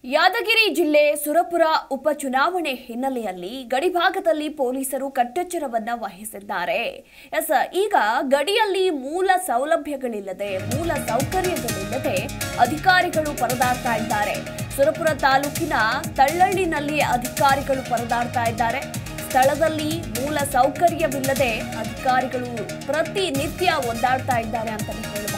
ಯಾದಗಿರಿ ಜಿಲ್ಲೆ ಸುರಪುರ ಉಪಚುನಾವಣೆ ಹಿನ್ನೆಲೆಯಲ್ಲಿ ಗಡಿಭಾಗದಲ್ಲಿ ಪೊಲೀಸರು ಕಟ್ಟೆಚ್ಚರವನ್ನ ವಹಿಸಿದ್ದಾರೆ. ಈಗ ಗಡಿಯಲ್ಲಿ ಮೂಲ ಸೌಲಭ್ಯಗಳಿಲ್ಲದೆ ಮೂಲ ಸೌಕರ್ಯಗಳಿಲ್ಲದೆ ಅಧಿಕಾರಿಗಳು ಪರದಾಡ್ತಾ ಇದ್ದಾರೆ. ಸುರಪುರ ತಾಲೂಕಿನ ತಳ್ಳಳ್ಳಿನಲ್ಲಿ ಅಧಿಕಾರಿಗಳು ಪರದಾಡ್ತಾ ಇದ್ದಾರೆ. ಸ್ಥಳದಲ್ಲಿ ಮೂಲ ಸೌಕರ್ಯವಿಲ್ಲದೆ ಅಧಿಕಾರಿಗಳು ಪ್ರತಿನಿತ್ಯ ಒದ್ದಾಡ್ತಾ ಇದ್ದಾರೆ ಅಂತಾನೆ ಹೇಳಬಹುದು.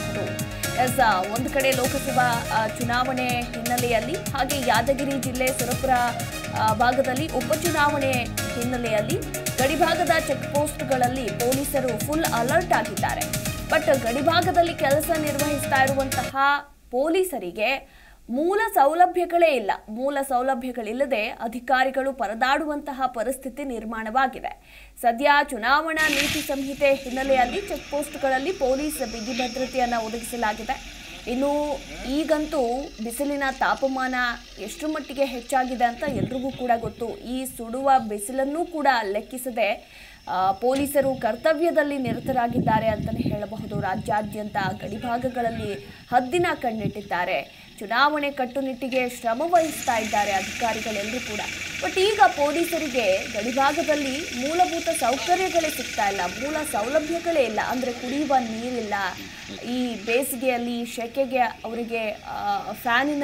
ಒಂದು ಕಡೆ ಲೋಕಸಭಾ ಚುನಾವಣೆ ಹಿನ್ನೆಲೆಯಲ್ಲಿ ಹಾಗೆ ಯಾದಗಿರಿ ಜಿಲ್ಲೆ ಸುರಪುರ ಭಾಗದಲ್ಲಿ ಉಪಚುನಾವಣೆ ಹಿನ್ನೆಲೆಯಲ್ಲಿ ಗಡಿಭಾಗದ ಚೆಕ್ ಪೋಸ್ಟ್ಗಳಲ್ಲಿ ಪೊಲೀಸರು ಫುಲ್ ಅಲರ್ಟ್ ಆಗಿದ್ದಾರೆ. ಬಟ್ ಗಡಿಭಾಗದಲ್ಲಿ ಕೆಲಸ ನಿರ್ವಹಿಸ್ತಾ ಇರುವಂತಹ ಪೊಲೀಸರಿಗೆ ಮೂಲ ಸೌಲಭ್ಯಗಳೇ ಇಲ್ಲ. ಮೂಲ ಸೌಲಭ್ಯಗಳಿಲ್ಲದೆ ಅಧಿಕಾರಿಗಳು ಪರದಾಡುವಂತಹ ಪರಿಸ್ಥಿತಿ ನಿರ್ಮಾಣವಾಗಿದೆ. ಸದ್ಯ ಚುನಾವಣಾ ನೀತಿ ಸಂಹಿತೆ ಹಿನ್ನೆಲೆಯಲ್ಲಿ ಚೆಕ್ ಪೋಸ್ಟ್ಗಳಲ್ಲಿ ಪೊಲೀಸ್ ಬಿಗಿ ಭದ್ರತೆಯನ್ನು ಒದಗಿಸಲಾಗಿದೆ. ಇನ್ನು ಈಗಂತೂ ಬಿಸಿಲಿನ ತಾಪಮಾನ ಎಷ್ಟು ಮಟ್ಟಿಗೆ ಹೆಚ್ಚಾಗಿದೆ ಅಂತ ಎಲ್ರಿಗೂ ಕೂಡ ಗೊತ್ತು. ಈ ಸುಡುವ ಬಿಸಿಲನ್ನು ಕೂಡ ಲೆಕ್ಕಿಸದೆ ಪೊಲೀಸರು ಕರ್ತವ್ಯದಲ್ಲಿ ನಿರತರಾಗಿದ್ದಾರೆ ಅಂತಲೇ ಹೇಳಬಹುದು. ರಾಜ್ಯಾದ್ಯಂತ ಗಡಿಭಾಗಗಳಲ್ಲಿ ಹದ್ದಿನ ಕಣ್ಣಿಟ್ಟಿದ್ದಾರೆ. ಚುನಾವಣೆ ಕಟ್ಟುನಿಟ್ಟಿಗೆ ಶ್ರಮ ವಹಿಸ್ತಾ ಇದ್ದಾರೆ ಅಧಿಕಾರಿಗಳೆಲ್ಲರೂ ಕೂಡ. ಬಟ್ ಈಗ ಪೊಲೀಸರಿಗೆ ಗಡಿಭಾಗದಲ್ಲಿ ಮೂಲಭೂತ ಸೌಕರ್ಯಗಳೇ ಸಿಗ್ತಾ ಇಲ್ಲ, ಮೂಲ ಸೌಲಭ್ಯಗಳೇ ಇಲ್ಲ. ಅಂದರೆ ಕುಡಿಯುವ ನೀರಿಲ್ಲ, ಈ ಬೇಸಿಗೆಯಲ್ಲಿ ಶೆಕೆಗೆ ಅವರಿಗೆ ಫ್ಯಾನಿನ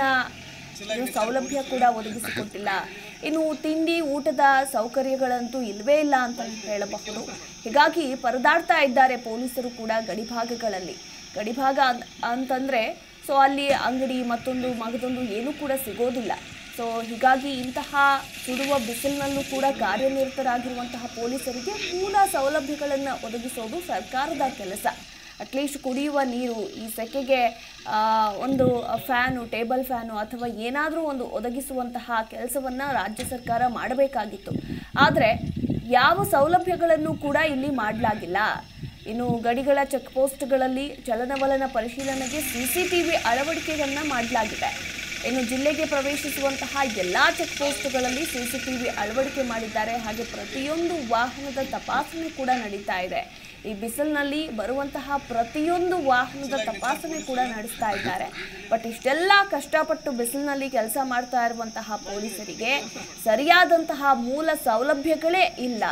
ಸೌಲಭ್ಯ ಕೂಡ ಒದಗಿಸಿಕೊಟ್ಟಿಲ್ಲ. ಇನ್ನು ತಿಂಡಿ ಊಟದ ಸೌಕರ್ಯಗಳಂತೂ ಇಲ್ಲವೇ ಇಲ್ಲ ಅಂತ ಹೇಳಬಹುದು. ಹೀಗಾಗಿ ಪರದಾಡ್ತಾ ಇದ್ದಾರೆ ಪೊಲೀಸರು ಕೂಡ ಗಡಿಭಾಗಗಳಲ್ಲಿ. ಗಡಿಭಾಗ ಅಂತಂದರೆ ಸೊ ಅಲ್ಲಿ ಅಂಗಡಿ ಮತ್ತೊಂದು ಮಗದೊಂದು ಏನೂ ಕೂಡ ಸಿಗೋದಿಲ್ಲ. ಸೊ ಹೀಗಾಗಿ ಇಂತಹ ಸುಡುವ ಬಿಸಿಲಿನಲ್ಲೂ ಕೂಡ ಕಾರ್ಯನಿರತರಾಗಿರುವಂತಹ ಪೊಲೀಸರಿಗೆ ಮೂಲ ಸೌಲಭ್ಯಗಳನ್ನು ಒದಗಿಸೋದು ಸರ್ಕಾರದ ಕೆಲಸ. ಅಟ್ಲೀಸ್ಟ್ ಕುಡಿಯುವ ನೀರು, ಈ ಸೆಕೆಗೆ ಒಂದು ಫ್ಯಾನು, ಟೇಬಲ್ ಫ್ಯಾನು ಅಥವಾ ಏನಾದರೂ ಒಂದು ಒದಗಿಸುವಂತಹ ಕೆಲಸವನ್ನು ರಾಜ್ಯ ಸರ್ಕಾರ ಮಾಡಬೇಕಾಗಿತ್ತು. ಆದರೆ ಯಾವ ಸೌಲಭ್ಯಗಳನ್ನು ಕೂಡ ಇಲ್ಲಿ ಮಾಡಲಾಗಿಲ್ಲ. ಇನ್ನು ಗಡಿಗಳ ಚೆಕ್ ಪೋಸ್ಟ್ಗಳಲ್ಲಿ ಚಲನವಲನ ಪರಿಶೀಲನೆಗೆ CCTV ಅಳವಡಿಕೆಯನ್ನು ಮಾಡಲಾಗಿದೆ. ಇನ್ನು ಜಿಲ್ಲೆಗೆ ಪ್ರವೇಶಿಸುವಂತಹ ಎಲ್ಲ ಚೆಕ್ ಪೋಸ್ಟ್ಗಳಲ್ಲಿ CCTV ಅಳವಡಿಕೆ ಮಾಡಿದ್ದಾರೆ. ಹಾಗೆ ಪ್ರತಿಯೊಂದು ವಾಹನದ ತಪಾಸಣೆ ಕೂಡ ನಡೀತಾ ಇದೆ. ಈ ಬಿಸಿಲಿನಲ್ಲಿ ಬರುವಂತಹ ಪ್ರತಿಯೊಂದು ವಾಹನದ ತಪಾಸಣೆ ಕೂಡ ನಡೆಸ್ತಾ ಇದ್ದಾರೆ. ಬಟ್ ಇಷ್ಟೆಲ್ಲ ಕಷ್ಟಪಟ್ಟು ಬಿಸಿಲಿನಲ್ಲಿ ಕೆಲಸ ಮಾಡ್ತಾ ಇರುವಂತಹ ಪೊಲೀಸರಿಗೆ ಸರಿಯಾದಂತಹ ಮೂಲ ಸೌಲಭ್ಯಗಳೇ ಇಲ್ಲ.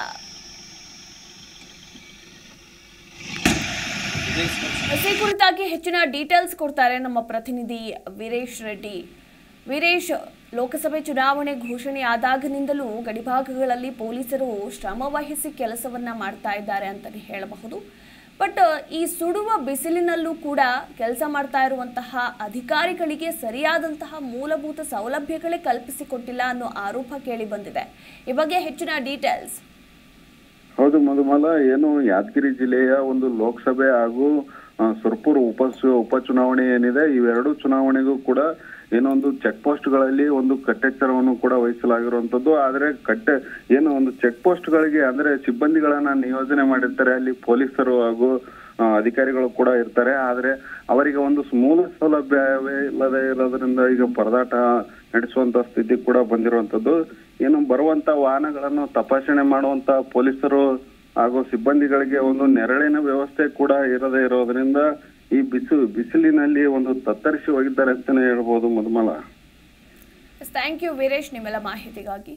ಈ ಕುರಿತಾಗಿ ಹೆಚ್ಚಿನ ಡೀಟೇಲ್ಸ್ ಕೊಡ್ತಾರೆ ನಮ್ಮ ಪ್ರತಿನಿಧಿ ವೀರೇಶ್ ರೆಡ್ಡಿ. ವೀರೇಶ್, ಲೋಕಸಭೆ ಚುನಾವಣೆ ಘೋಷಣೆ ಆದಾಗಿನಿಂದಲೂ ಗಡಿಭಾಗಗಳಲ್ಲಿ ಪೊಲೀಸರು ಶ್ರಮ ವಹಿಸಿ ಕೆಲಸವನ್ನ ಮಾಡ್ತಾ ಇದ್ದಾರೆ ಅಂತಲೇ ಹೇಳಬಹುದು. ಬಟ್ ಈ ಸುಡುವ ಬಿಸಿಲಿನಲ್ಲೂ ಕೂಡ ಕೆಲಸ ಮಾಡ್ತಾ ಇರುವಂತಹ ಅಧಿಕಾರಿಗಳಿಗೆ ಸರಿಯಾದಂತಹ ಮೂಲಭೂತ ಸೌಲಭ್ಯಗಳೇ ಕಲ್ಪಿಸಿಕೊಟ್ಟಿಲ್ಲ ಅನ್ನೋ ಆರೋಪ ಕೇಳಿ ಬಂದಿದೆ. ಈ ಬಗ್ಗೆ ಹೆಚ್ಚಿನ ಡೀಟೇಲ್ಸ್. ಹೌದು ಮಧುಮಾಲ, ಏನು ಯಾದಗಿರಿ ಜಿಲ್ಲೆಯ ಒಂದು ಲೋಕಸಭೆ ಹಾಗೂ ಸುರಪುರ ಉಪಚುನಾವಣೆ ಏನಿದೆ, ಇವೆರಡು ಚುನಾವಣೆಗೂ ಕೂಡ ಏನೊಂದು ಚೆಕ್ ಪೋಸ್ಟ್ಗಳಲ್ಲಿ ಒಂದು ಕಟ್ಟೆಚ್ಚರವನ್ನು ಕೂಡ ವಹಿಸಲಾಗಿರುವಂತದ್ದು. ಆದ್ರೆ ಏನು ಒಂದು ಚೆಕ್ ಪೋಸ್ಟ್ಗಳಿಗೆ ಅಂದ್ರೆ ಸಿಬ್ಬಂದಿಗಳನ್ನ ನಿಯೋಜನೆ ಮಾಡಿರ್ತಾರೆ, ಅಲ್ಲಿ ಪೊಲೀಸರು ಹಾಗೂ ಅಧಿಕಾರಿಗಳು ಕೂಡ ಇರ್ತಾರೆ. ಆದ್ರೆ ಅವರಿಗೆ ಒಂದು ಮೂಲ ಸೌಲಭ್ಯವೇ ಇಲ್ಲದೆ ಇರೋದ್ರಿಂದ ಈಗ ಪರದಾಟ ನಡೆಸುವಂತ ಸ್ಥಿತಿ ಕೂಡ ಬಂದಿರುವಂತದ್ದು. ಏನು ಬರುವಂತ ವಾಹನಗಳನ್ನು ತಪಾಸಣೆ ಮಾಡುವಂತ ಪೊಲೀಸರು ಹಾಗೂ ಸಿಬ್ಬಂದಿಗಳಿಗೆ ಒಂದು ನೆರಳಿನ ವ್ಯವಸ್ಥೆ ಕೂಡ ಇರದೇ ಇರೋದ್ರಿಂದ ಈ ಬಿಸಿಲಿನಲ್ಲಿ ಒಂದು ತತ್ತರಿಸಿ ಹೋಗಿದ್ದಾರೆ ಅಂತಾನೆ ಹೇಳ್ಬೋದು ಮಧುಮಾಲ. ಥ್ಯಾಂಕ್ ಯು ವೀರೇಶ್ ನಿಮ್ಮೆಲ್ಲ ಮಾಹಿತಿಗಾಗಿ.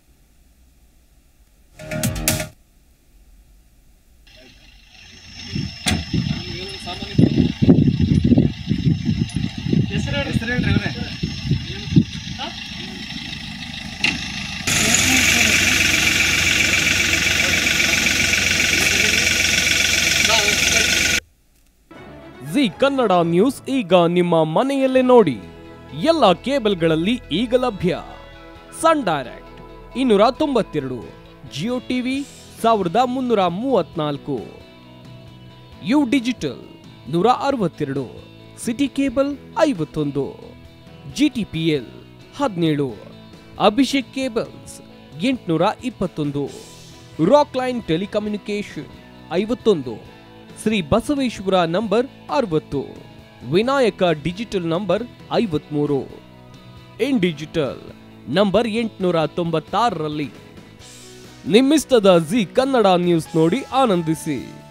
ಜಿ ಕನ್ನಡ ನ್ಯೂಸ್ ಈಗ ನಿಮ್ಮ ಮನೆಯಲ್ಲೇ ನೋಡಿ. ಎಲ್ಲ ಕೇಬಲ್ಗಳಲ್ಲಿ ಈಗ ಲಭ್ಯ. Sun Direct 292, Jio TV 1334, U digital 162, City cable 51, GTPL 17, Abhishek cables 821, Rock Line telecommunication 51, Shri Basaveshwara number 60, Vinayaka digital number 53, in digital number 896ರಲ್ಲಿ. ನಿಮ್ಮಿಸ್ತದ ಜಿ ಕನ್ನಡ ನ್ಯೂಸ್ ನೋಡಿ ಆನಂದಿಸಿ.